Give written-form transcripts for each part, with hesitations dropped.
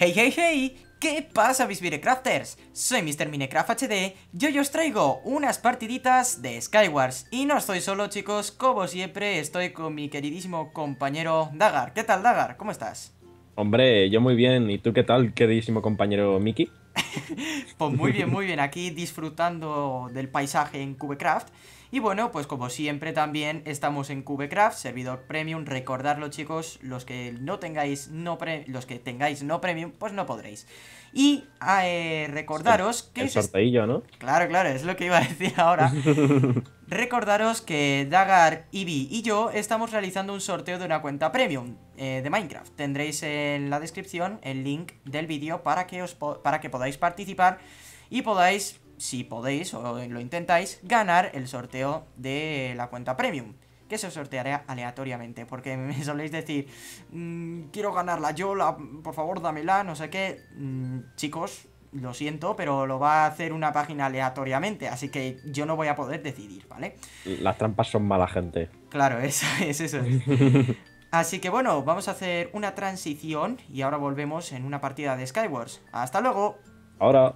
Hey, hey, hey, ¿qué pasa mis Minecrafters? Soy Mr. Minecraft HD y hoy os traigo unas partiditas de Skywars. Y no estoy solo, chicos, como siempre estoy con mi queridísimo compañero Dagar. ¿Qué tal, Dagar? ¿Cómo estás? Hombre, yo muy bien. ¿Y tú qué tal, queridísimo compañero Miki? Pues muy bien, aquí disfrutando del paisaje en Cubecraft. Y bueno, pues como siempre también estamos en Cubecraft, servidor premium. Recordadlo, chicos, los que no tengáis los que tengáis no premium, pues no podréis. Y El, recordaros que el sorteillo, ¿no? Claro, claro, es lo que iba a decir ahora. Recordaros que Dagar, Eevee y yo estamos realizando un sorteo de una cuenta premium de Minecraft. Tendréis en la descripción el link del vídeo para que podáis participar y podáis, si podéis o lo intentáis, ganar el sorteo de la cuenta premium, que se os sorteará aleatoriamente, porque me soléis decir, quiero ganarla yo, por favor dámela, no sé qué. Chicos, lo siento, pero lo va a hacer una página aleatoriamente, así que yo no voy a poder decidir, ¿vale? Las trampas son mala gente. Claro, eso es, eso es. Así que bueno, vamos a hacer una transición y ahora volvemos en una partida de Skywars. ¡Hasta luego! Ahora,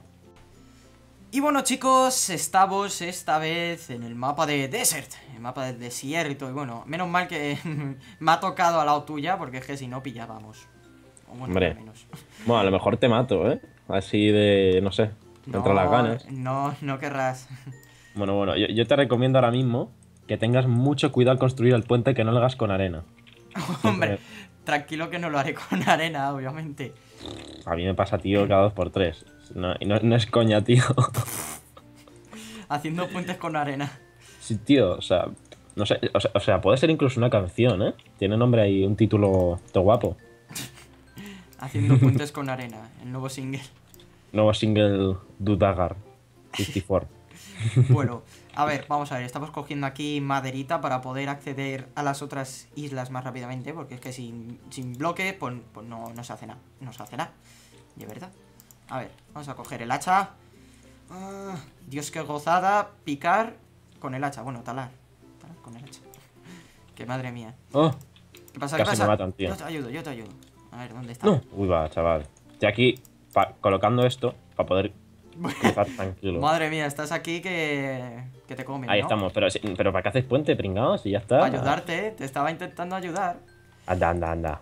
Y bueno, chicos, estamos esta vez en el mapa de Desert, el mapa del desierto. Y bueno, menos mal que me ha tocado al lado tuya, porque es que si no pillábamos. O bueno, al hombre. menos. Bueno, a lo mejor te mato, ¿eh? Así de, no sé, contra las No, ganas. no, no querrás. Bueno, yo te recomiendo ahora mismo que tengas mucho cuidado al construir el puente, que no lo hagas con arena. Hombre, Siempre, tranquilo que no lo haré con arena, obviamente. a mí me pasa, tío, cada 2 por 3. No, y no es coña, tío. Haciendo puentes con arena. Sí, tío, o sea, no sé, o sea, puede ser incluso una canción, ¿eh? Tiene nombre ahí, un título todo guapo. Haciendo puentes con arena, el nuevo single. Nuevo single Dudagar 54. Bueno, a ver, vamos a ver, estamos cogiendo aquí maderita para poder acceder a las otras islas más rápidamente, porque es que sin bloque, pues no se hace nada, no se hace nada, de verdad. A ver, vamos a coger el hacha. Dios, qué gozada, picar con el hacha, bueno, talar con el hacha. Que madre mía. Oh, ¿Qué pasa? ¿Qué casi me pasa? matan, tío. Yo te ayudo, yo te ayudo. A ver, ¿dónde está? No. Uy, va, chaval. Estoy aquí colocando esto para poder cruzar tranquilo. Madre mía, estás aquí que te comen, Ahí ¿no? estamos, pero ¿para qué haces puente, pringados? Y ya Para está. ayudarte, te estaba intentando ayudar. Anda, anda, anda.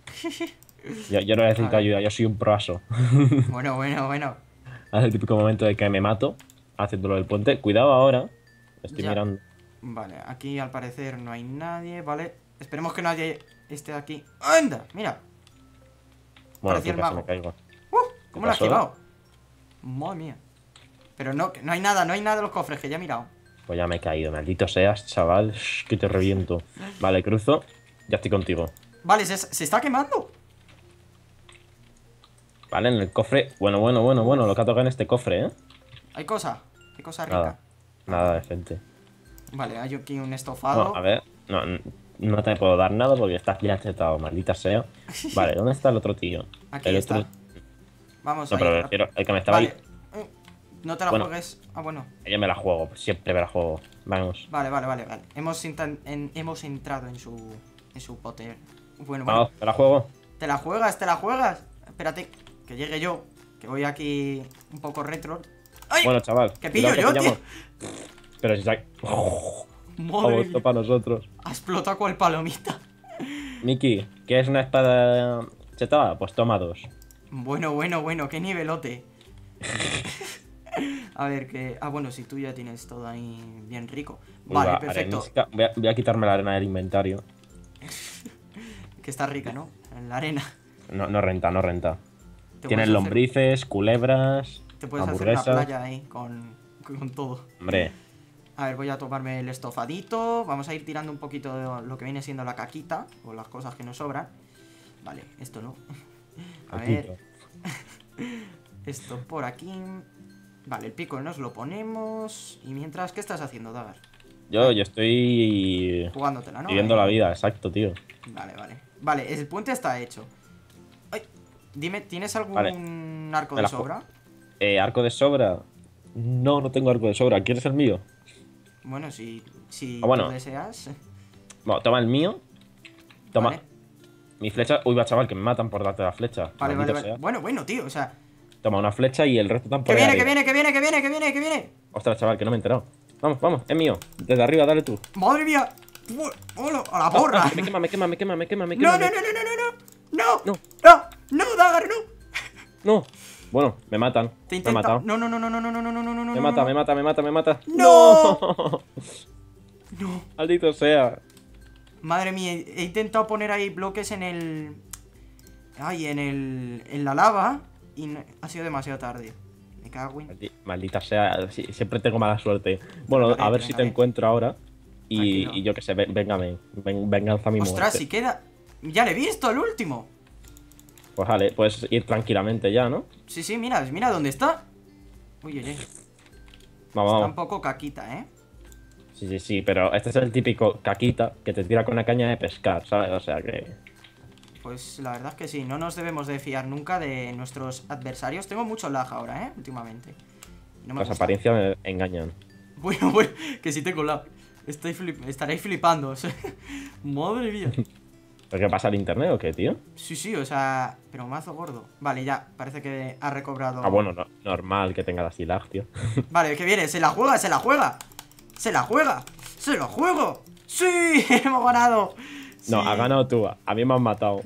Yo no A necesito ver. ayuda, yo soy un proaso. Bueno. Es el típico momento de que me mato haciéndolo del puente. Cuidado ahora. Estoy Ya. mirando. Vale, aquí al parecer no hay nadie, ¿vale? Esperemos que nadie esté aquí. ¡Anda! Mira, Bueno, parecía tú el casi me mago. caigo. ¿Qué ¿Cómo lo has pasó? esquivado? Madre mía. Pero no, que no hay nada, no hay nada en los cofres, que ya he mirado. Pues ya me he caído, maldito seas, chaval. Que te reviento. Vale, cruzo. Ya estoy contigo. Vale, se está quemando. Vale, en el cofre. Bueno, lo que ha tocado en este cofre, ¿eh? Hay cosa rica. Nada. Nada decente. Vale, hay aquí un Bueno, estofado. a ver. No, no te puedo dar nada porque estás ya chetado, maldita sea. Vale, ¿dónde está el otro tío? Aquí El está. otro. Vamos No, a ir. pero refiero, el que me estaba ahí. Vale. No te la Bueno, juegues. Ah, bueno. yo me la juego, siempre me la juego. Vamos. Vale. Hemos entrado en su poder. Bueno. Vamos, me la juego. ¿Te la juegas? ¿Te la juegas? Espérate, que llegue yo. Que voy aquí un poco retro. ¡Ay! Bueno, chaval. ¿Qué pillo cuidado que yo, tío? pillamos. Pero si se ha. Madre Esto mía. para nosotros. Ha explotado cual palomita. Miki, ¿quieres una espada chetada? Pues toma 2. Bueno, qué nivelote. A ver, que... Ah, bueno, si tú ya tienes todo ahí bien rico. Vale, perfecto. Arenisca. Voy a quitarme la arena del inventario. Que está rica, ¿no? En la arena. No renta, no renta. Te Tienes puedes hacer- lombrices, culebras, Te puedes hacer una hamburguesas. playa ahí con todo. Hombre, A ver, voy a tomarme el estofadito. Vamos a ir tirando un poquito de lo que viene siendo la caquita. O las cosas que nos sobran. Vale, esto no. A ver, esto por aquí. Vale, el pico nos lo ponemos. Y mientras, ¿qué estás haciendo, Dagar? yo estoy Jugándotela, ¿no? viviendo la vida, exacto, tío. Vale. Vale, el puente está hecho. Ay, dime, ¿tienes algún Vale. arco Me de la sobra? ¿Arco de sobra? No tengo arco de sobra. ¿Quieres el mío? Bueno, si Bueno. tú deseas. Bueno, toma el mío. Toma. Vale. Mi flecha. Uy, va, chaval, que me matan por darte la flecha. Vale, Maldito vale. sea. Bueno, tío, o sea. Toma una flecha y el resto tampoco. Que viene, que viene, que viene, que viene, que viene, que viene. Ostras, chaval, que no me he enterado. Vamos, vamos, es mío. Desde arriba, dale tú. Madre mía. Hola, a la porra. Me quema, me quema, me quema, me quema, me No, quema. no, no, no, no, no, no. No. No, no, Dagar, no. No. Bueno, me matan. Te Me he intenta. matado. No, no, no, no, no, no, no, no, no, no, no. Me mata, me mata, me mata, me mata. ¡No! ¡No! No. Maldito sea. Madre mía, he intentado poner ahí bloques en el. Ay, en la lava. Y ha sido demasiado tarde. Me cago en. Maldita sea, siempre tengo mala suerte. Bueno, Venga, a ver venga, si te ven. encuentro ahora. Tranquilo. Y yo qué sé, véngame. Venganza a mi Ostras, muerte. si queda. Ya le he visto, el último. Pues vale, puedes ir tranquilamente ya, ¿no? Sí, mira dónde está. Uy, oye. Vamos, Está un vamos. poco caquita, ¿eh? Sí, pero este es el típico caquita que te tira con una caña de pescar, ¿sabes? O sea que. Pues la verdad es que sí, no nos debemos de fiar nunca de nuestros adversarios. Tengo mucho lag ahora, últimamente. No me Las gusta. apariencias me engañan. Bueno, que sí tengo lag. Estaréis flipando. O sea, madre mía. ¿Pero qué pasa al internet o qué, tío? Sí, o sea, pero mazo gordo. Vale, ya, parece que ha recobrado. Ah, bueno, normal que tenga así lag, tío. Vale, que viene, se la juega, se la juega. Se la juega, se lo juego. ¡Sí! ¡Hemos ganado! No, Sí. has ganado tú, a mí me han matado.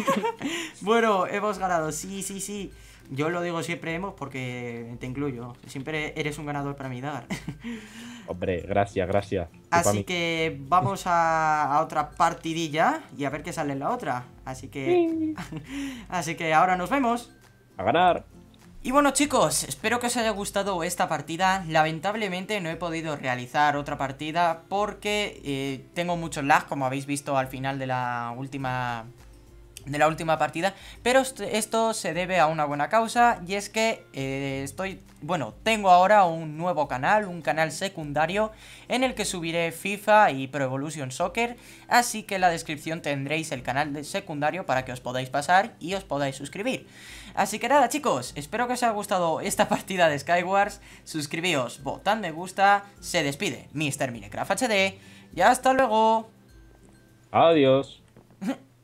Bueno, hemos ganado, sí. Yo lo digo siempre hemos porque te incluyo. Siempre eres un ganador para mí, Dagar. Hombre, gracias. Tú pa' Así mí. que vamos a otra partidilla y a ver qué sale en la otra. Así que ahora nos vemos. A ganar. Y bueno, chicos, espero que os haya gustado esta partida. Lamentablemente no he podido realizar otra partida porque tengo mucho lag, como habéis visto al final de la última partida. Pero esto se debe a una buena causa, y es que tengo ahora un nuevo canal, un canal secundario en el que subiré FIFA y Pro Evolution Soccer. Así que en la descripción tendréis el canal de secundario para que os podáis pasar y os podáis suscribir. Así que nada, chicos, espero que os haya gustado esta partida de Skywars. Suscribíos, votad me gusta. Se despide Mr. Minecraft HD y hasta luego. Adiós.